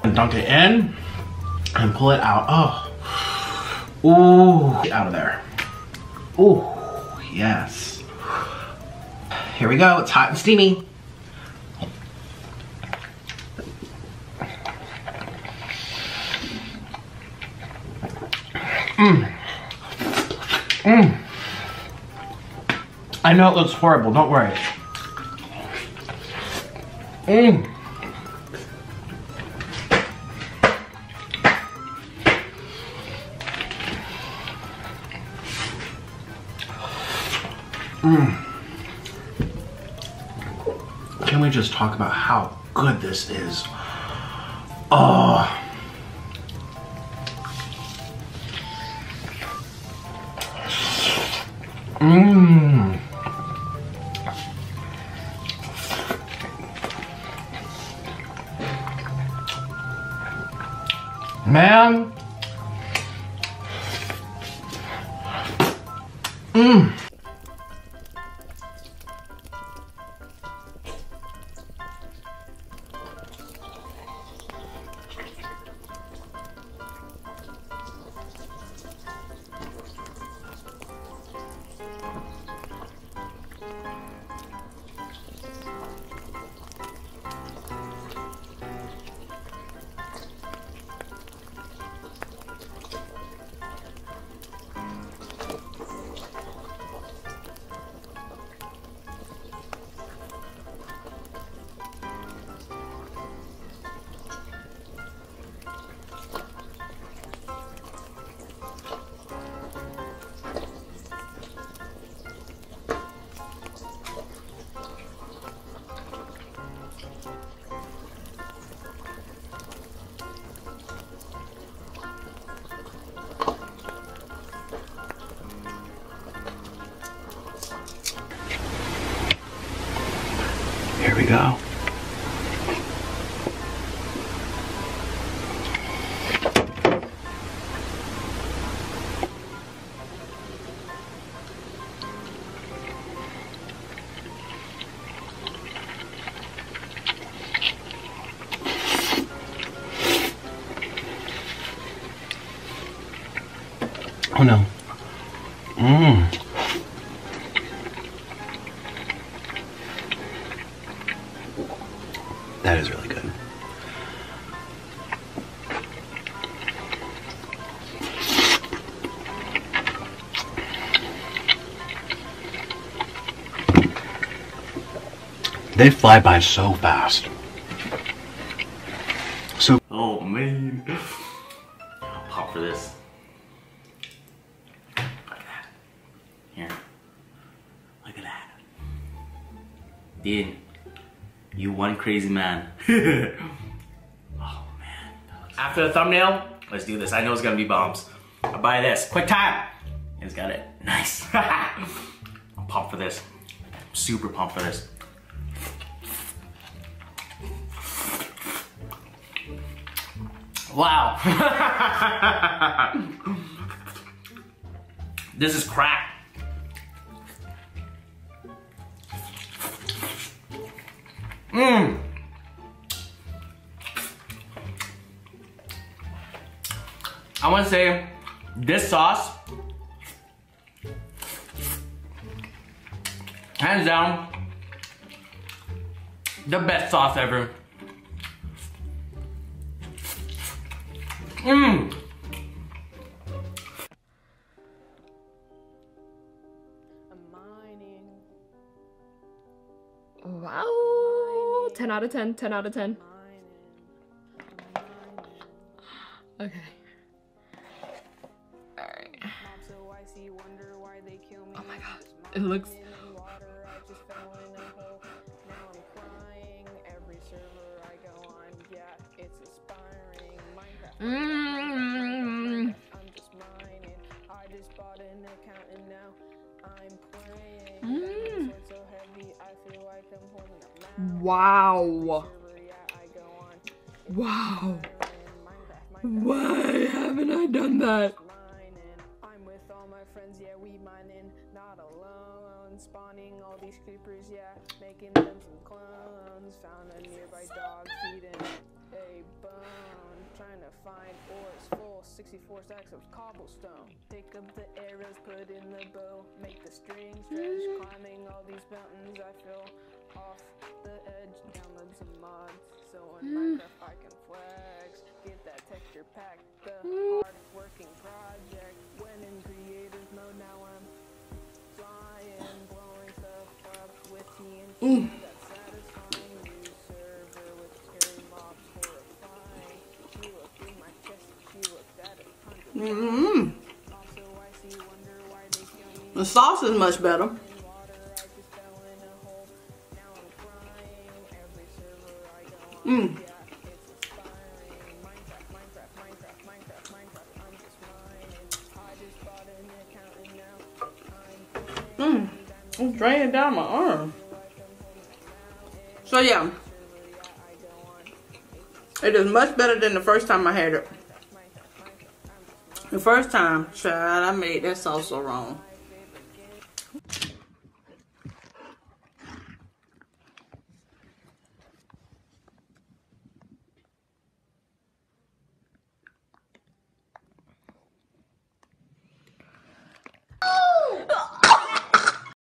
Dunk it in and pull it out. Oh. Ooh, get out of there. Ooh, yes. Here we go, it's hot and steamy. I know it looks horrible, don't worry. Can we just talk about how good this is? Oh. Man. Here we go. Oh no. That is really good. They fly by so fast. So, oh man. I'll pop for this. Look at that. Here. Look at that. Dean. You one crazy man. Oh man. After the thumbnail, let's do this. I know it's gonna be bombs. I'll buy this. Quick time. It's got it. Nice. I'm pumped for this. I'm super pumped for this. Wow. This is crack. I want to say this sauce, hands down, the best sauce ever. Wow, 10 out of 10, 10 out of 10. Okay. Alright. Oh my god, it looks... Wow. Wow. Why haven't I done that? spawning all these creepers, yeah, making them some clones. Found a nearby dog feeding a bone, trying to find ores full 64 stacks of cobblestone. Pick up the arrows, put in the bow, make the strings stretch. Climbing all these mountains, I feel off the edge. Download some mods so in Minecraft I can flex. Get that texture pack, the hard working project. When in creative mode, now I'm flying, blowing stuff up with TNT. That's satisfying. New server with scary mobs, horrifying. She looked in my chest, she looked at 100. Also, I see wonder why they kill me. The sauce is much better. It's draining down my arm. So yeah, it is much better than the first time I had it. The first time, child, I made that sauce so wrong.